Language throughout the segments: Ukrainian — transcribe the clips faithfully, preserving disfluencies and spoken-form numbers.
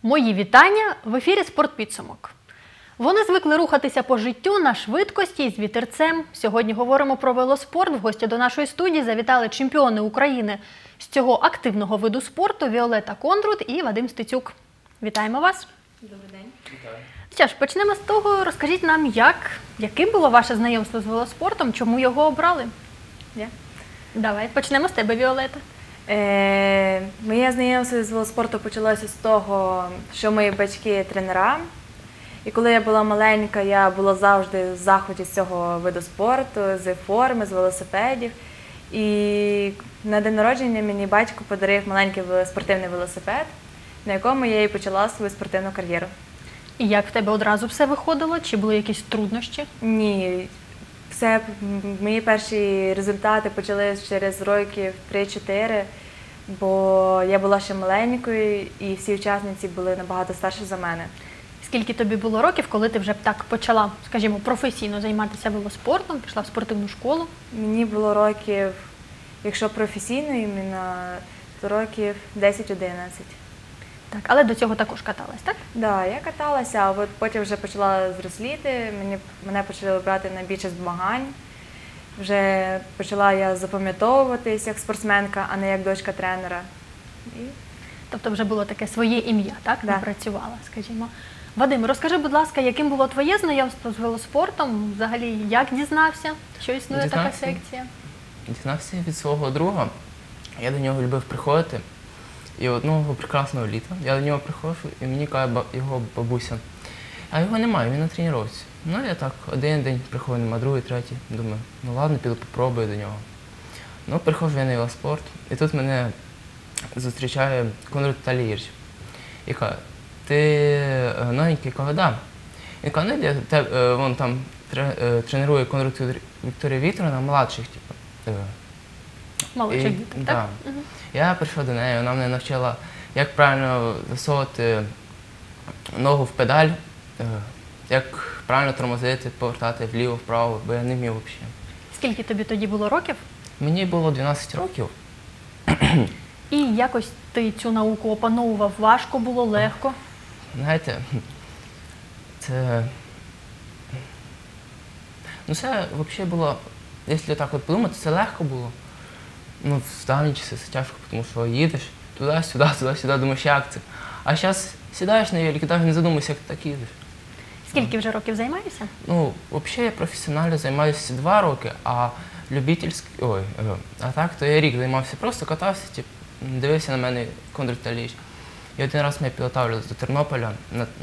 Мої вітання! В ефірі «Спортпідсумок». Вони звикли рухатися по життю на швидкості і з вітерцем. Сьогодні говоримо про велоспорт. В гості до нашої студії завітали чемпіони України з цього активного виду спорту Віолетта Кондрут і Вадим Стецюк. Вітаємо вас! Добрий день. Вітаю. Що ж, почнемо з того. Розкажіть нам, як, яким було ваше знайомство з велоспортом, чому його обрали? Я? Давай, почнемо з тебе, Віолетта. Е, моє знайомство з велоспорту почалося з того, що мої батьки тренера. І коли я була маленька, я була завжди в захваті з цього виду спорту, з форми, з велосипедів. І на день народження мені батько подарив маленький спортивний велосипед, на якому я і почала свою спортивну кар'єру. І як в тебе одразу все виходило? Чи були якісь труднощі? Ні, все, мої перші результати почались через років три-чотири, бо я була ще маленькою і всі учасниці були набагато старші за мене. Скільки тобі було років, коли ти вже так почала, скажімо, професійно займатися велоспортом, пішла в спортивну школу? Мені було років, якщо професійно, іменно, то років десять-одинадцять. Так, але до цього також каталась, так? Так, да, я каталася, а от потім вже почала зросліти, мені, мене почали брати на більше змагань. Вже почала я запам'ятовуватись як спортсменка, а не як дочка тренера. І... Тобто вже було таке своє ім'я, так? Да. Напрацювала, скажімо. Вадим, розкажи, будь ласка, яким було твоє знайомство з велоспортом? Взагалі, як дізнався, що існує така Дізнався. секція? Дізнався від свого друга. Я до нього любив приходити. І одного прекрасного літа я до нього приходжу, і мені каже ба- його бабуся, а його немає, він на тренуванні. Ну, я так один день приходжу, нема, другий, третій. Думаю, ну ладно, піду попробую до нього. Ну, приходжу я на велоспорт, і тут мене зустрічає Кондрат Віталій Ігорович. І каже, ти е, новенький? Каже, да. Він каже, ну, йди, те, е, вон там тре- е, тренує Кондрат Вікторія Вікторівна, младших, типу. е, Молодших І- діток, да. так? Мгм. Я прийшов до неї, вона мене навчила, як правильно засовувати ногу в педаль, е, як правильно тормозити, повертати вліво, вправо, бо я не вмів взагалі. Скільки тобі тоді було років? Мені було дванадцять років. І якось ти цю науку опановував? Важко було, легко? Знаєте, це. Ну, це взагалі було, якщо так от подумати, це легко було. Ну, в давні часи це тяжко, тому що їдеш туди-сюди, туди-сюди, думаєш, як це. А зараз сідаєш на велик і навіть не задумуєшся, як ти так їдеш. Скільки вже років займаєшся? Ну, взагалі я професіонально займаюся два роки, а любительський, ой, е, а так, то я рік займався, просто катався, тип, дивився на мене Кондрат Віталійович. І один раз ми підготовлювалися до Тернополя, на, м,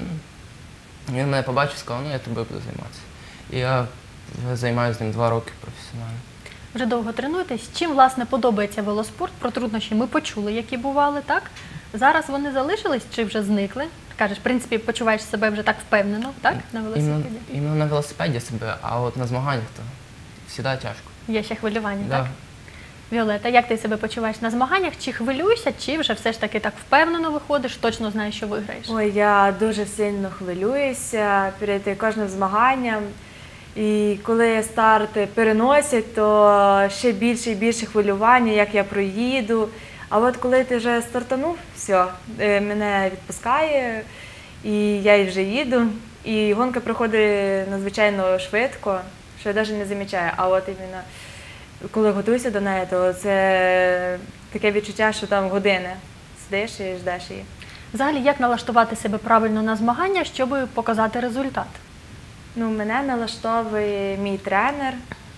він мене побачив і сказав, ну я тобою буду займатися. І я вже займаюся з ним два роки професіонально. Вже довго тренуєтесь. Чим, власне, подобається велоспорт? Про труднощі ми почули, які бували, так? Зараз вони залишились чи вже зникли? Кажеш, в принципі, почуваєш себе вже так впевнено, так, на Іменно, велосипеді? іменно на велосипеді себе, а от на змаганнях то завжди тяжко. Є ще хвилювання, Да. так? Віолетта, як ти себе почуваєш на змаганнях? Чи хвилюєшся, чи вже все ж таки так впевнено виходиш, точно знаєш, що виграєш? Ой, я дуже сильно хвилююся перед кожним змаганням. І коли старти переносять, то ще більше і більше хвилювання, як я проїду. А от коли ти вже стартанув, все, е, мене відпускає, і я вже їду. І гонка проходить надзвичайно швидко, що я навіть не замічаю. А от іменно коли готуюся до неї, то це таке відчуття, що там години сидиш і ждеш її. Взагалі, як налаштувати себе правильно на змагання, щоб показати результат? Ну, мене налаштовує мій тренер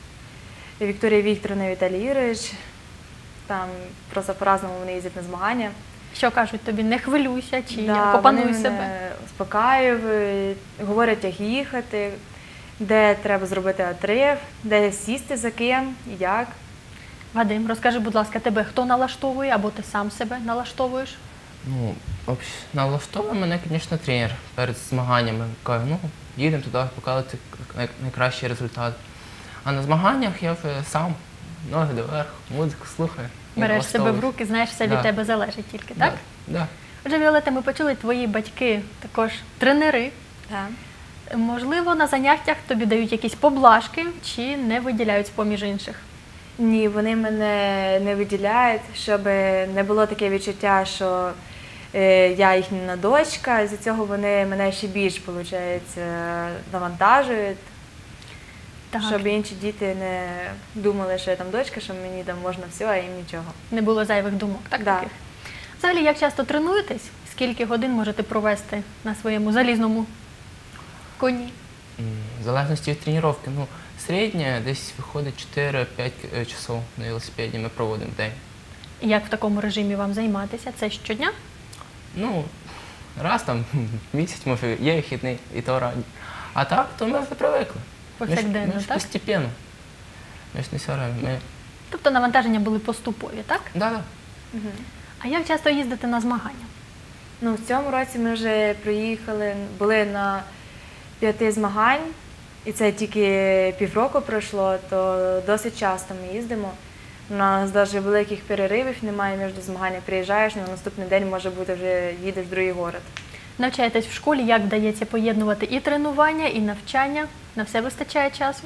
Вікторія Вікторівна Віталій Ігорович. Там просто по-разному вони їздять на змагання. Що кажуть тобі, не хвилюйся, чи Да, як, опануй вони себе? мене успокаюють, говорять, як їхати, де треба зробити отрив, де сісти за ким, і як. Вадим, розкажи, будь ласка, тебе хто налаштовує, або ти сам себе налаштовуєш? Ну, вообще, налаштовує мене, звісно, тренер перед змаганнями. Каже, ну, їдемо туди, показувати най- найкращий результат. А на змаганнях я вже сам, ноги доверху, музику слухаю. і Береш себе в налаштовуюсь. руки, знаєш, все від Да. тебе залежить тільки, так? Да, да. Отже, Віолетта, ми почули, твої батьки також тренери. Так. Можливо, на заняттях тобі дають якісь поблажки чи не виділяють з-поміж інших? Ні, вони мене не виділяють, щоб не було таке відчуття, що е, я їхня дочка, з цього вони мене ще більш, виходить, навантажують, Так. щоб інші діти не думали, що я там дочка, що мені там можна все, а їм нічого. Не було зайвих думок, так? Да. Таких? Взагалі, як часто тренуєтесь? Скільки годин можете провести на своєму залізному коні? М, В залежності від тренування, ну, середня десь виходить чотири-п'ять е, часов на велосипеді ми проводимо в день. І як в такому режимі вам займатися? Це щодня? Ну, раз там в місяць, може, є вихідний, і то раді. А так, то ми вже привикли. Ми ж, Повсякденно, ми ж так? постепенно. Ми ж не все время. Ми... Тобто навантаження були поступові, так? Да, да. А як часто їздите на змагання? Ну, в цьому році ми вже приїхали, були на п'яти змагань, і це тільки півроку пройшло, то досить часто ми їздимо. У нас навіть великих переривів немає між змаганнями. Приїжджаєш, на наступний день може бути вже їдеш в другий город. Навчаєтесь в школі, як вдається поєднувати і тренування, і навчання? На все вистачає часу?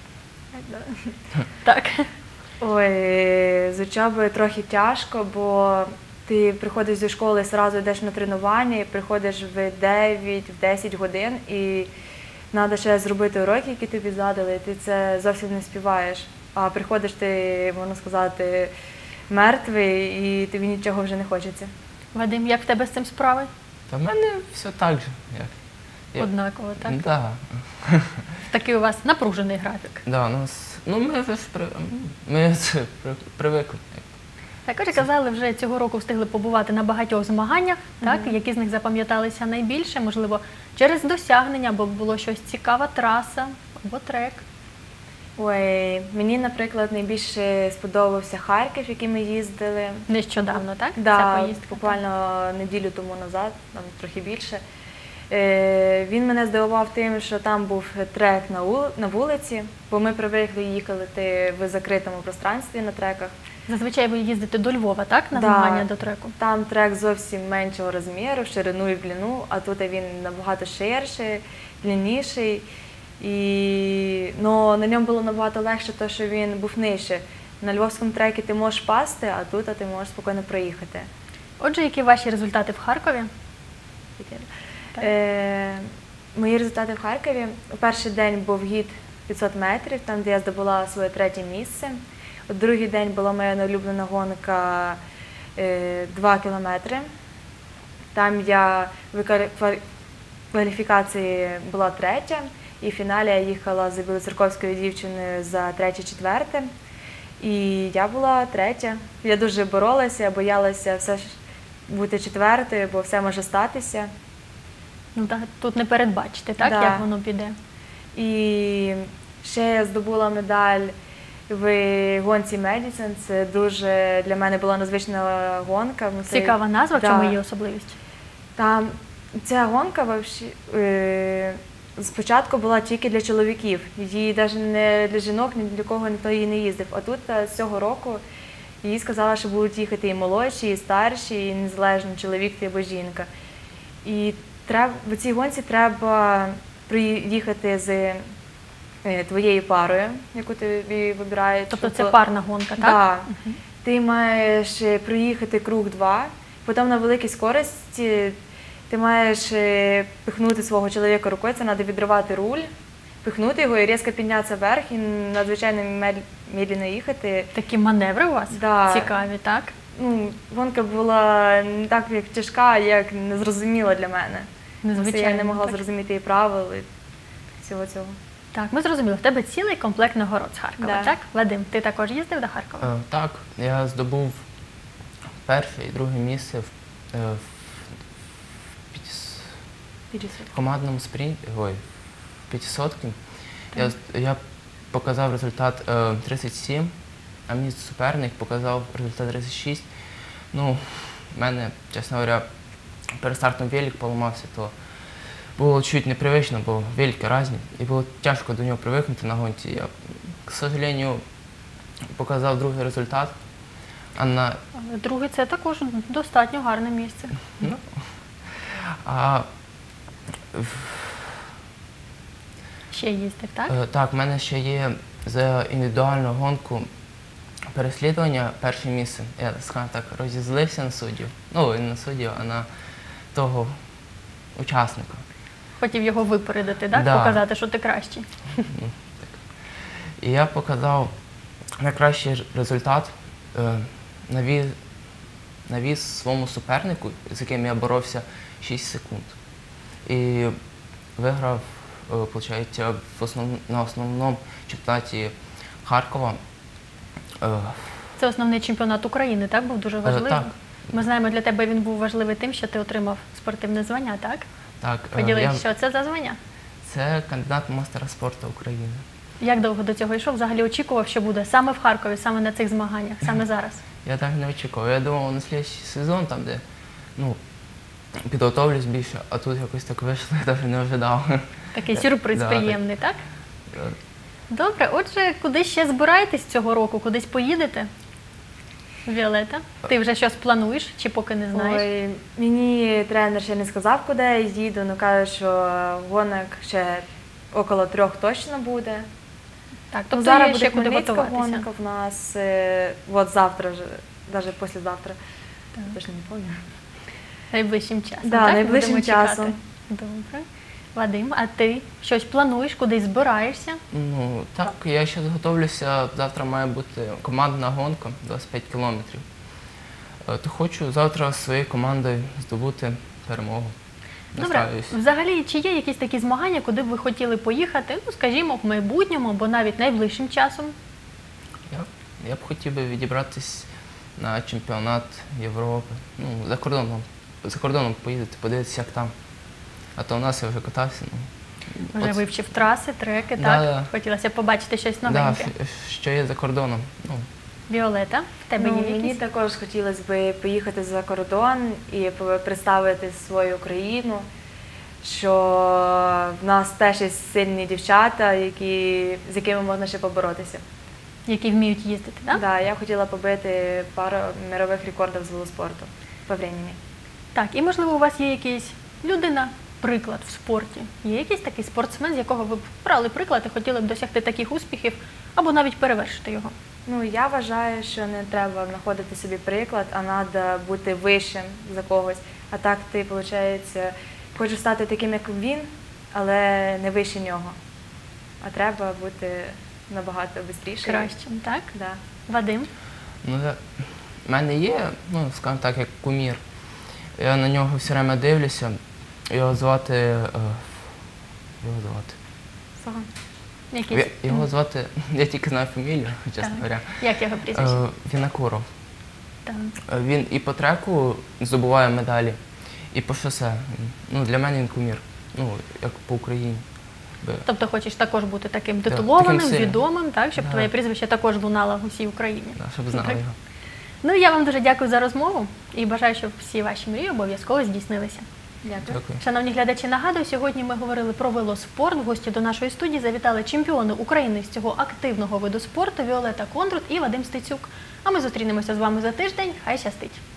Так. Ой, з учобою трохи тяжко, бо ти приходиш зі школи, одразу йдеш на тренування, і приходиш в дев'ять-десять годин, і треба ще зробити уроки, які тобі задали, і ти це зовсім не співаєш. А приходиш ти, можна сказати, мертвий, і тобі нічого вже не хочеться. Вадим, як в тебе з цим справи? Та в мене все так же. Як. Я- Однаково, так? Да. Такий у вас напружений графік. Да, у нас, ну, ми вже ж при, ми це при, привикли. Також казали, вже цього року встигли побувати на багатьох змаганнях, так? Які з них запам'яталися найбільше, можливо, через досягнення, або було щось цікава траса, або трек. Ой, мені, наприклад, найбільше сподобався Харків, який ми їздили. Нещодавно, так? Да, Ця поїздка. буквально неділю тому назад, там трохи більше. Е, Він мене здивував тим, що там був трек на вул- на вулиці, бо ми привикли їхати в закритому пространстві на треках. Зазвичай ви їздите до Львова, так? На Да. змагання до треку. Там трек зовсім меншого розміру, в ширину і в длину, а тут він набагато ширший, длинніший. І ну, на ньому було набагато легше, тому що він був нижче. На львовському трекі ти можеш пасти, а тут ти можеш спокійно проїхати. Отже, які ваші результати в Харкові? Так. Е, мої результати в Харкові. У перший день був гід п'ятсот метрів, там, де я здобула своє третє місце. У другий день була моя неулюблена гонка е, два кілометри. Там я в квалі- квалі- кваліфікації була третя, і в фіналі я їхала з білоцерковською дівчиною за третє-четверте. І я була третя. Я дуже боролася, боялася все ж бути четвертою, бо все може статися. Ну, так, тут не передбачите, так, Да. як воно піде. І ще я здобула медаль в гонці Медісон. Це дуже для мене була незвична гонка. Ну, це- Цікава назва, в Да. чому її особливість? Там ця гонка вообще, е, спочатку була тільки для чоловіків. Її навіть не для жінок, ні для кого ніхто її не їздив. А тут е, з цього року їй сказали, що будуть їхати і молодші, і старші, і незалежно чоловік ти або жінка. І треба, в цій гонці треба приїхати з е, твоєю парою, яку тобі вибирають. Тобто це Тобто- парна гонка, так? Да. Ти маєш е, проїхати круг два, потім на великій скорості ти маєш е, пихнути свого чоловіка рукою, це треба відривати руль, пихнути його і різко піднятися вверх і надзвичайно мед- медленно їхати. Такі маневри у вас Да. цікаві, так? Ну, гонка була не так як тяжка, як незрозуміла для мене. Незвичайно. Я не могла так? зрозуміти і правил, і всього цього. Так, ми зрозуміли, в тебе цілий комплект нагород з Харкова, Да. так? Вадим, ти також їздив до Харкова? Е, Так, я здобув перше і друге місце в, е, в, п'ятіс- в командному спринті, ой, в п'ятисотки. Я, з- я показав результат е, тридцять сім, а мій суперник показав результат тридцять шість. Ну, в мене, чесно говоря, перед стартом велик поламався, то було чуть непривично, бо велики різні, і було тяжко до нього привикнути на гонці. Я, к сожалению, показав другий результат, а на Але другий це також достатньо гарне місце. Ну, а, в- Ще їздив, так? е, так, в мене ще є за індивідуальну гонку переслідування перше місце. Я, скажімо так, розізлився на суддів. Ну, не на суддів, а на того учасника. Хотів його випередити, так? Да. Показати, що ти кращий. І я показав найкращий ж- результат, е, навіз, навіз своєму супернику, з яким я боровся шість секунд. І виграв, е, виходить, в основ, на основному чемпіонаті Харкова. Е, Це основний чемпіонат України, так? Був дуже важливий. так. Ми знаємо, для тебе він був важливий тим, що ти отримав спортивне звання, так? так, е, Поділись, я- що це за звання? Це кандидат в мастера спорту України. Як довго до цього йшов? Взагалі очікував, що буде саме в Харкові, саме на цих змаганнях, саме зараз? Я так не очікував. Я думав, на слідчий сезон, там, де ну, підготовлюсь більше, а тут якось так вийшло, я навіть не ожидав. Такий сюрприз Да, приємний, так? Е, Добре, отже, куди ще збираєтесь цього року? Кудись поїдете? Віолета, ти вже щось плануєш чи поки не знаєш? Ой, мені тренер ще не сказав, куди я їду, але каже, що гонок ще около трьох точно буде. Так, Ну, тобто зараз є буде ще куди Хмельницька готуватися. гонка в нас, е, от завтра вже, навіть післязавтра, Так. точно не пам'ятаю. Найближчим часом, Да, так? найближчим Будемо чекати. часом. Добре. Вадим, а ти щось плануєш, кудись збираєшся? Ну, так, я ще готовлюся. Завтра має бути командна гонка двадцять п'ять кілометрів. Е, То хочу завтра своєю командою здобути перемогу. Добре, Настаюсь. взагалі, чи є якісь такі змагання, куди б ви хотіли поїхати, ну, скажімо, в майбутньому або навіть найближчим часом? Я, я б хотів би відібратись на чемпіонат Європи. Ну, за кордоном. За кордоном поїздити, подивитися, як там. А то у нас я вже катався. Ну, Вже от- вивчив траси, треки, Да, так? да. Хотілося б побачити щось Да, новеньке. ф- що є за кордоном. Ну, Віолета, в тебе Ну, є мені якісь? також хотілося б поїхати за кордон і по- представити свою країну, що в нас теж є сильні дівчата, які, з якими можна ще поборотися. Які вміють їздити, так? Да, я хотіла побити пару мирових рекордів з велоспорту по времени. Так, і можливо у вас є якийсь людина, приклад в спорті. Є якийсь такий спортсмен, з якого ви б брали приклад і хотіли б досягти таких успіхів, або навіть перевершити його. Ну, я вважаю, що не треба знаходити собі приклад, а треба бути вищим за когось. А так ти, виходить, хочеш стати таким, як він, але не вище нього. А треба бути набагато швидше. Кращим, так? Да. Вадим, ну, я- в мене є, ну, скажімо так, як кумір. Я на нього все время дивлюся. Його звати. е, Його звати. Саган. якийсь? Я- Його звати, я тільки знаю фамілію, чесно Так. говоря. Як його прізвище? Е, Вінокуров. Так. Е, Він і по треку здобуває медалі, і по шосе. Ну, для мене він кумір. Ну, як по Україні. Би- Тобто хочеш також бути таким Да, титулованим, таким сильним. відомим, так, щоб Да. твоє прізвище також лунало в усій Україні. да, Щоб знали Так. його. Ну, я вам дуже дякую за розмову і бажаю, щоб всі ваші мрії обов'язково здійснилися. Дякую. Дякую. Шановні глядачі, нагадую, сьогодні ми говорили про велоспорт. В гості до нашої студії завітали чемпіони України з цього активного виду спорту Віолета Кондрут і Вадим Стецюк. А ми зустрінемося з вами за тиждень. Хай щастить!